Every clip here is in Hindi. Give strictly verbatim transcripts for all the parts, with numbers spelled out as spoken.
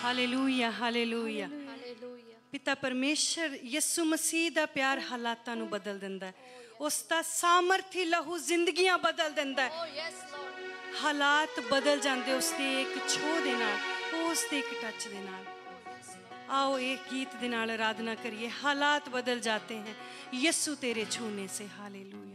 Hallelujah hallelujah. पिता परमेश्वर यीशु मसीह दा प्यार हालातां नूं बदल दिंदा है। उसका सामर्थी लहू जिंदगियां बदल दिंदा है। हालात बदल जाते उसके एक छो दे नाल, उसके एक टच दे नाल। आओ एक गीत दे नाल आराधना करिए। हालात बदल जाते हैं यीशु तेरे छूने से। हालेलुया।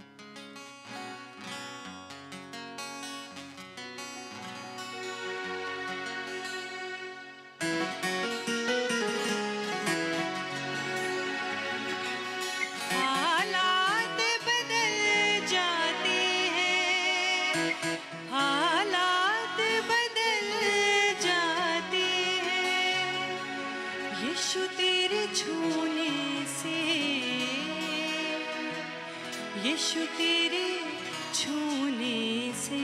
यीशु तेरे छूने से,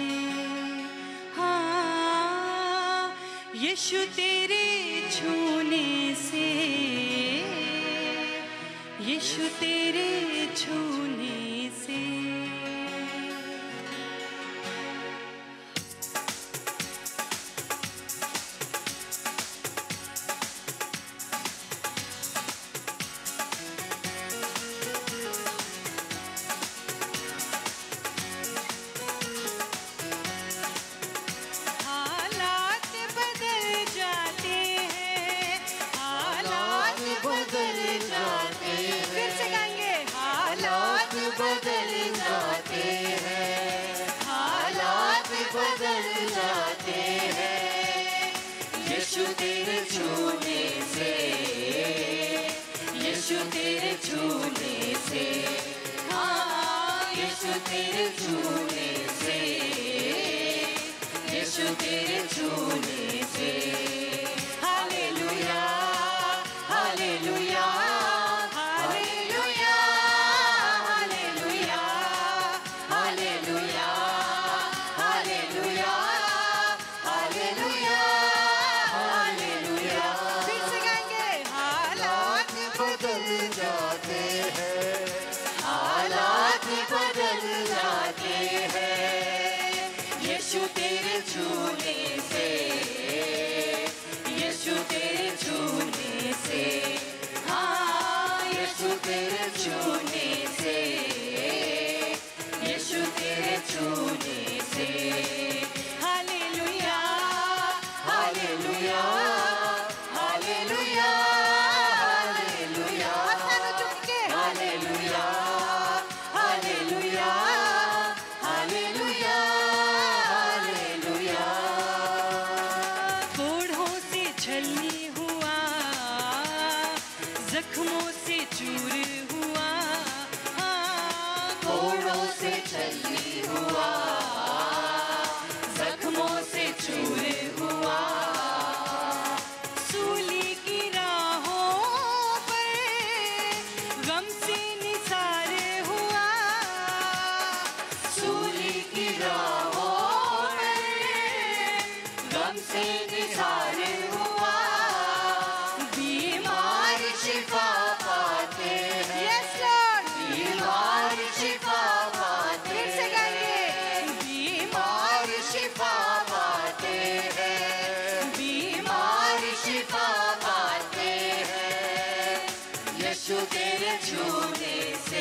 हाँ यीशु तेरे छूने से, यीशु तेरे छूने से। यीशु तेरे छूने से, यीशु तेरे छूने से, हाँ यीशु तेरे छूने से, यीशु तेरे छूने से। Hallelujah hallelujah hallelujah hallelujah hallelujah hallelujah hallelujah hallelujah. फिर से गाएंगे। हालात बदल जाते हैं, हालात बदल जाते हैं यीशु तेरे छूने से, यीशु तेरे छूने से, हाँ यीशु तेरे छूने से, यीशु तेरे छूने से। Hallelujah hallelujah hallelujah hallelujah hallelujah hallelujah hallelujah hallelujah. कोढ़ों से छलनी हुआ, जख्मों से चूर हुआ, हाँ कोढ़ों से छलनी हुआ, जख्मों से चूर हुआ। सूली की राहों पर गम से निसार हुआ, सूली की राहों पर गम से निसार हुआ। बीमार शिफा पाते हैं, यस लॉर्ड, बीमार शिफा पाते हैं। फिर से गाइए। बीमार शिफा पाते हैं, बीमार शिफा पाते हैं यीशु तेरे छूने से,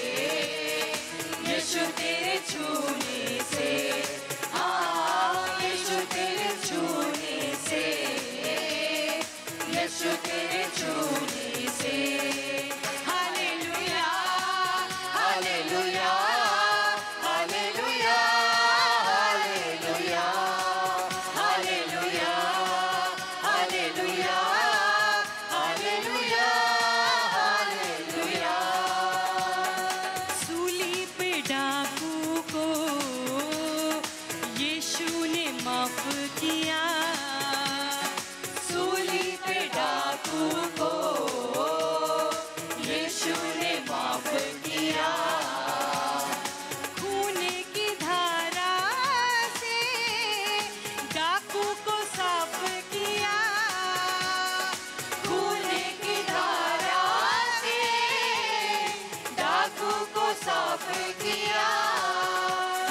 यीशु तेरे छूने से, हाँ यीशु तेरे छूने से, यीशु तेरे छूने से। Hallelujah hallelujah hallelujah hallelujah hallelujah hallelujah hallelujah hallelujah. सूली पे डाकू को यीशु ने माफ किया, सूली पे डाकू को यीशु ने माफ किया। खून की धारा से डाकू को साफ किया, खून की धारा से डाकू को साफ किया।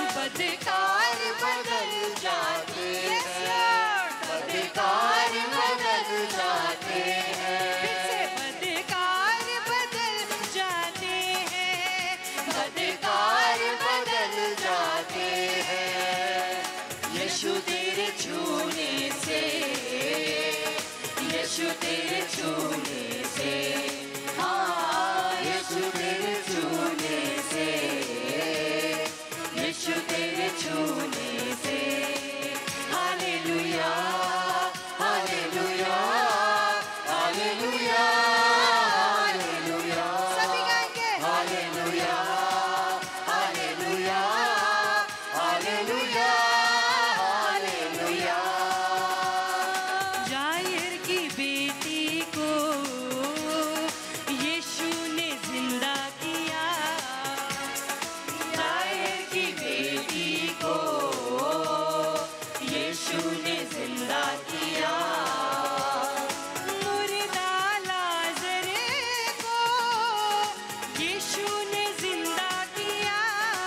बदकार बदल जाते हैं, बदकार बदल छूने से, हाँ यीशु तेरे छूने से, यीशु तेरे छूने से। हालेलुया हालेलुया हालेलुया हालेलुया, सभी गाएंगे हालेलुया हालेलुया हालेलुया हालेलुया। जायर की बेटी को यीशु ने जिंदा किया, जायर की बेटी को यीशु ने जिंदा किया। मुर्दा लाज़र को यीशु ने जिंदा किया,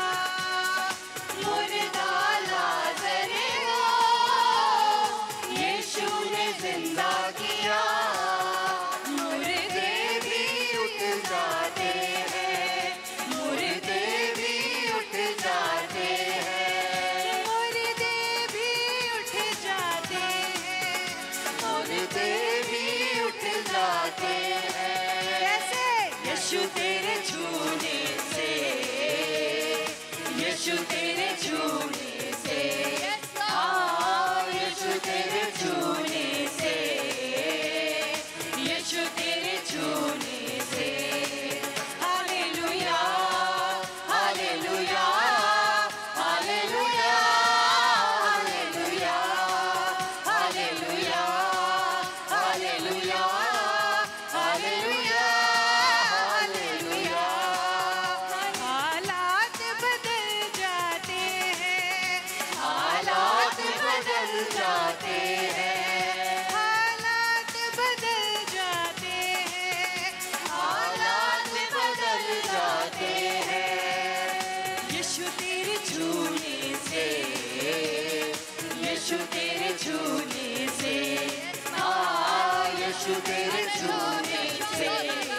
मुर्दा लाज़र को यीशु ने जिंदा किया। मुर्दे भी उठ जाते हैं, मुर्दे भी उठ जाते हैं, मुर्दे भी उठ जाते हैं, मुर्दे भी उठ जाते हैं। कैसे? यीशु तेरे छूने से, यीशु तेरे छूने से, हाँ यीशु तेरे छूने से, यीशु तेरे छूने से। Hallelujah hallelujah hallelujah hallelujah hallelujah hallelujah hallelujah hallelujah. हालात बदल जाते हैं, हालात बदल जाते हैं, हालात बदल जाते हैं, हालात बदल जाते हैं। यीशु तेरे छूने से, यीशु तेरे छूने से, हाँ यीशु तेरे छूने से,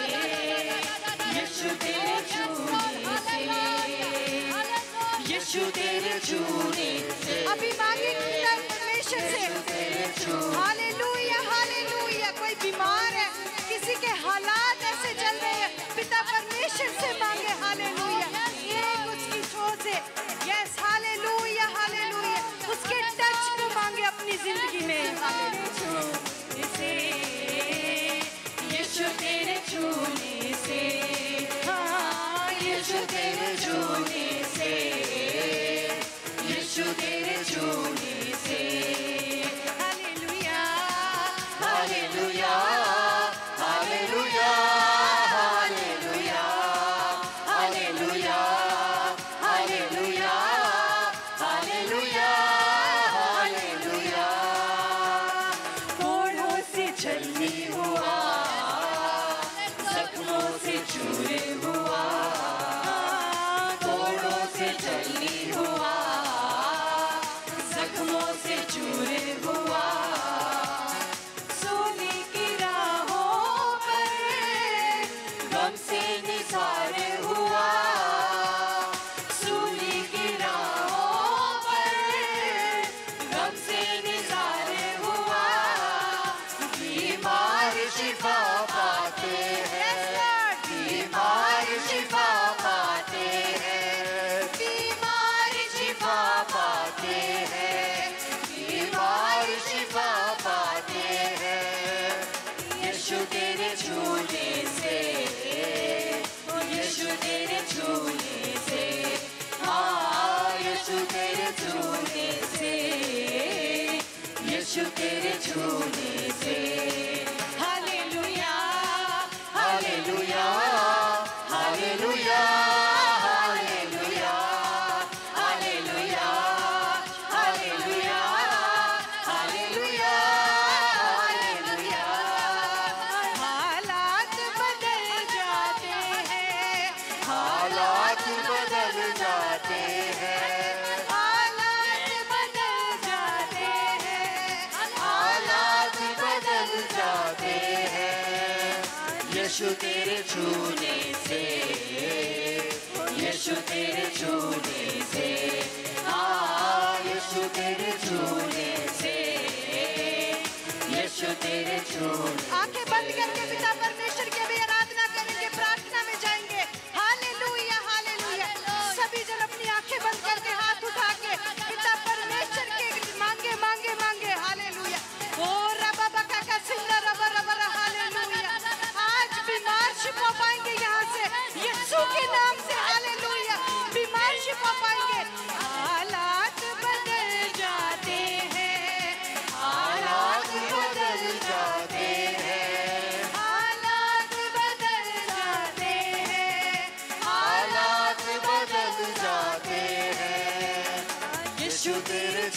यीशु तेरे छूने से, यीशु तेरे छूने से। अभी मांगे परमेश्वर से, हालेलुया हालेलुया। कोई बीमार है, किसी के हालात ऐसे चल रहे हैं, पिता परमेश्वर से मांगे हालेलुया। एक उसकी सोच से, यस हालेलुया हालेलुया। उसके टच को मांगे अपनी जिंदगी में, हालेलुया से, यीशु तेरे छूने से, हाँ यीशु तेरे छूने से, यीशु तेरे छूने से। Hallelujah hallelujah hallelujah hallelujah hallelujah hallelujah hallelujah hallelujah. कोढ़ों से छलनी हुआ, जख्मों से चूरे हुआ, कोढ़ों से छलनी हुआ, जख्मों से चूरे हुआ। सोने की राहों पर गम से निसार हुआ, सोने की राहों पर गम से निसार हुआ। बीमार शिफा पाते हैं, बीमार शिफा पाते हैं, बीमार शिफा पाते हैं, बीमार शिफा पाते हैं। यीशु तेरे छूने से, यीशु तेरे छूने से, हाँ यीशु तेरे छूने से, यीशु तेरे छूने से। Hallelujah hallelujah hallelujah hallelujah hallelujah hallelujah hallelujah hallelujah. हालात बदल जाते हैं, हालात बदल जाते हैं, हालात बदल जाते हैं, हालात बदल जाते हैं। यीशु तेरे छूने से, यीशु तेरे छूने से, हाँ यीशु तेरे छूने से, यीशु तेरे छूने। आंखें बंद कर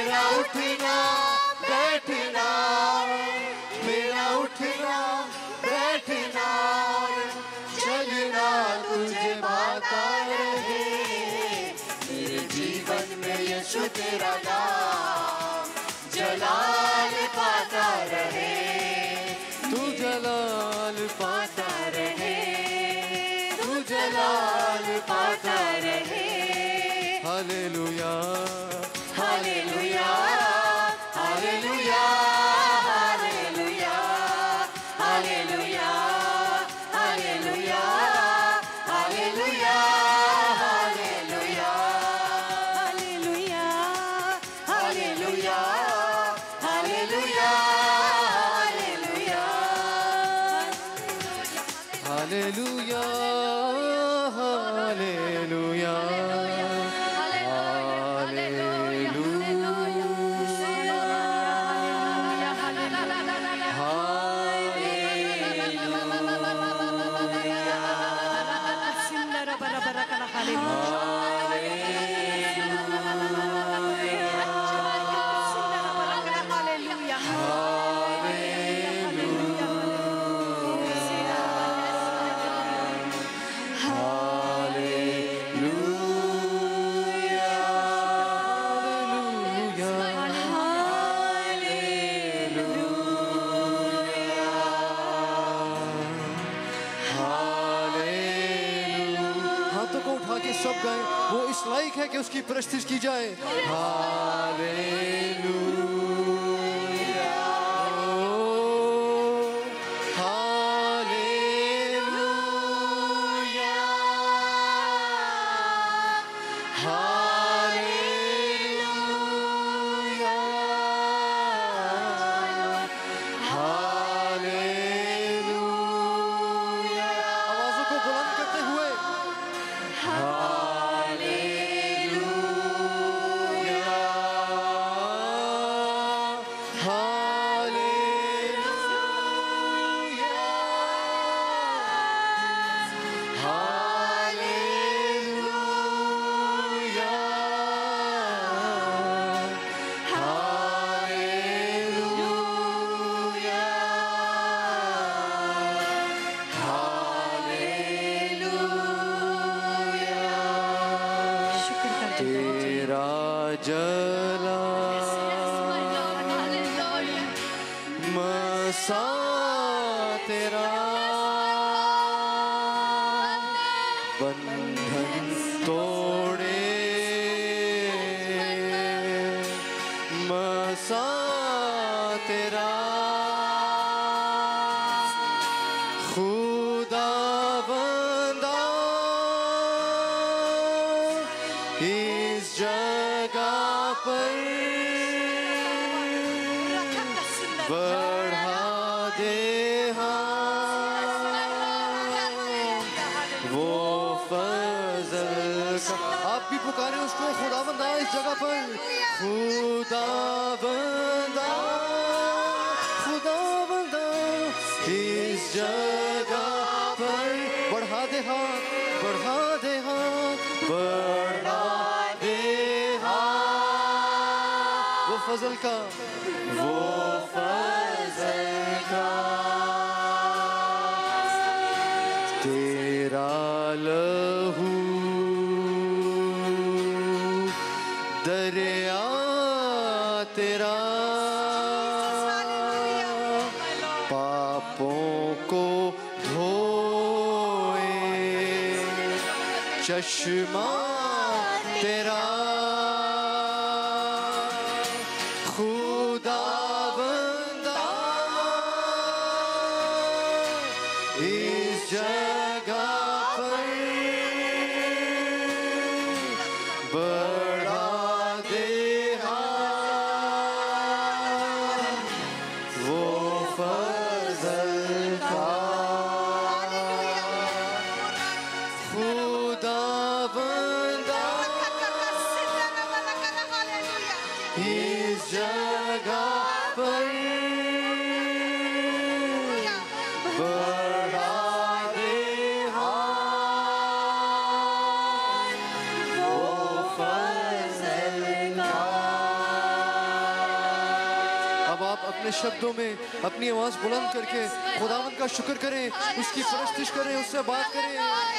मेरा उठना बैठना, मेरा उठना बैठना, चलना तुझे भाता रहे, मेरे जीवन में यीशु तेरा नाम जलाल पाता रहे, तू जलाल पाता रहे, तू जलाल पाता रहे। Hallelujah hallelujah hallelujah hallelujah hallelujah hallelujah hallelujah hallelujah hallelujah hallelujah hallelujah hallelujah hallelujah सब गाएं, वो इस लायक है कि उसकी प्रस्तुति की जाए। Hallelujah hallelujah hallelujah hallelujah. आवाज़ों को बुलंद करते हुए मसा तेरा बंधन तोड़े, मसा तेरा खुदा बंदा इस जगह पर बढ़ा दे वो फजल का। आप भी पुकारे उसको, खुदा बंदा इस जगह पर, खुदा बंदा खुदा बंदा इस जगह पर बढ़ा दे हाथ, बढ़ा दे हाथ, बढ़ा दे हाथ वो फजल का, वो फजल का। तेरा लहू दरिया तेरा पापों को धोए, चश्मा तेरा खुदा बंदा इस जगह पर बढ़ा दे वो फजल का, खुदा बंदा इस जगह पर बढ़ा दे शब्दों में अपनी आवाज बुलंद करके खुदावंद का शुक्र करें, उसकी परस्तिश करें, उससे बात करें।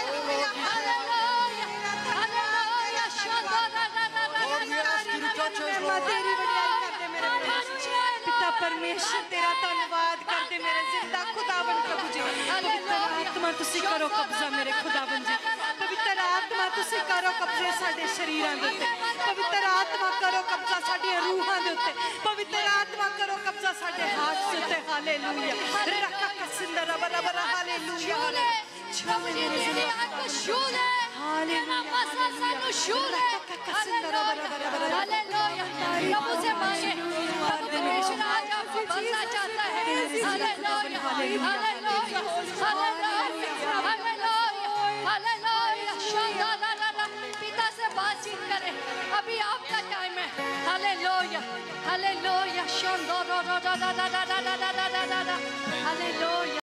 पिता परमेश्वर तेरा धन्यवाद करते मेरे जिंदा खुदावन प्रभु जी। पवित्र आत्मा तुसी करो कब्जा मेरे खुदावन जी। पवित्र आत्मा तुसी करो कब्जे साडे शरीरां दे उत्ते। पवित्र आत्मा करो कब्जा साडी रूहां दे उत्ते। पवित्र आत्मा करो कब्जा साडे हाथ दे उत्ते। हालेलुया रका कसंदर बरा बरा हालेलुया छू मेरे जिंदा छू ले हालेलुया मसा सानू छू ले कसंदर बरा बरा बरा हालेलुया प्रभु से मांगे प्रभु परमेश्वर आज आपको बदलना चाहता है। हालेलुया हालेलुया हालेलुया हालेलुया शांदारा पिता से बातचीत करें, अभी आपका टाइम है। हालेलुया हालेलुया शांदारा हालेलुया।